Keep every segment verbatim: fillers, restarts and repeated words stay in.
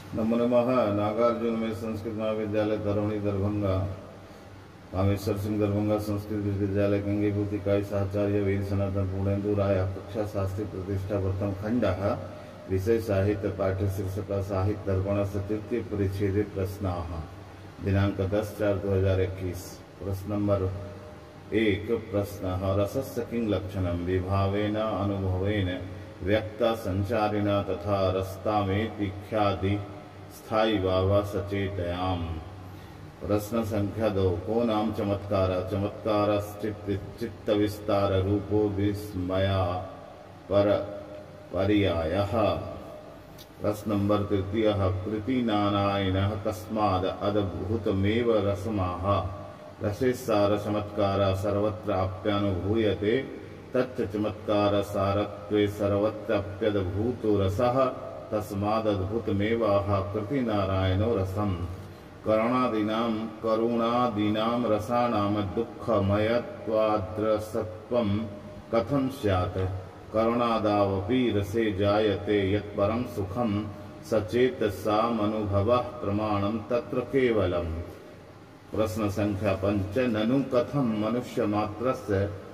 नमो नमः। नागार्जुन में संस्कृत महाविद्यालय दरौनी दरभंगा, कामेश्वर सिंह दरभंगा संस्कृत विश्वविद्यालय गंगेभूति इकाई साचार्य वीर सनातन पूर्णेन्दु राय कक्षा शास्त्री प्रतिष्ठा प्रथम खंड विषय साहित्य पाठ्य शीर्षक साहित्य दर्पण तृतीय परिच्छेद प्रश्न दिनांक दस चार दो हजार इक्कीस। प्रश्न नंबर एक। प्रश्न रसस्य किं लक्षणं विभावेन अनुभवेन व्यक्ता संचारिणा तथा रस्तामेति ख्याति स्थायी वावा सचेतयाम। प्रश्न संख्या दो। को नाम चमत्कार चमत्कार चित्त विस्तार रूपो विस्मया पर पर्यायः। प्रश्न नंबर तृतीय। कृति नारायणः कस्माद् अद्भुतमेव रसमाह रसेस्सार चमत्कार सर्वत्र आप्यानुभूयते तच्च चमत्कार सारत्वे सर्वत्राप्यद्भूतो रसः तस्मादद्भुतमेवाह कृति नारायणो रसम्। करुणादीनां करुणादीनां रसानां दुःखमयत्वाद्रसत्वं कथं स्यात् करुणादावपि रसे जायते यत्परं सुखं सचेतसामनुभवः प्रमाणं तत्र केवलम्। प्रश्न संख्या पंच। ननु कथं मनुष्यमात्रस्य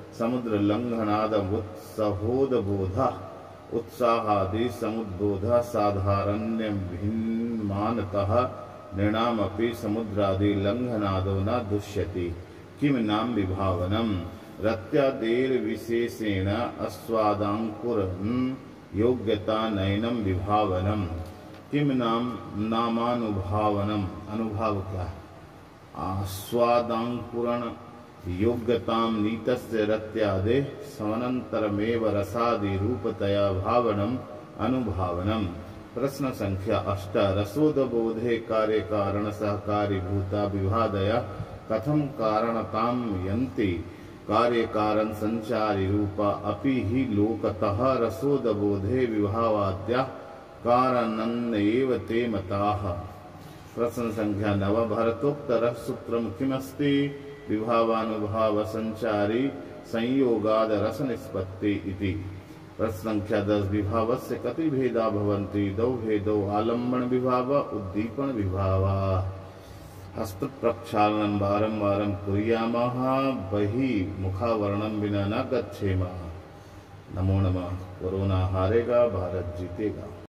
समुद्रलङ्घनादमुत्सहोदबोधः उत्साहादि समुद्बोधः साधारण्य भिन्नमानतः नृणामपि समुद्रादि लङ्घनादो न दुष्यति। किं नाम विभावनम् रत्यादेर्विशेषेण आस्वादाङ्कुरन् योग्यता नयनं विभावनम्। किं नाम नामानुभावनम् अनुभाव क्या है। आस्वादाङ्कुरण योग्यतां नीतस्य रत्यादे समनन्तरमेव रसादि रूपतया भावनम् अनुभावनम्। प्रश्न संख्या अष्ट। रसोदबोधे कार्य कारण सहकारी भूता विभादय कथं कारणतां यन्ति कार्य कारण संचारी रूपा अपि हि लोकतः रसोदबोधे विभावाद्या कारणन्नेव ते मताः। प्रश्न संख्या नव। भरतोक्तरः सूत्रं किमस्ति विभावानुभाव संचारी संयोगाद रस निष्पत्ति इति। प्रश्न संख्या दस। विभावस्य कति भेदा भवन्ति दौ भेदौ आलम्बन विभाव उद्दीपन विभाव। हस्त प्रक्षालनं वारं वारं कुर्यामः बहिः मुखावरणं विना न गच्छेम। नमो नमः। कोरोना हारेगा, भारत जीतेगा।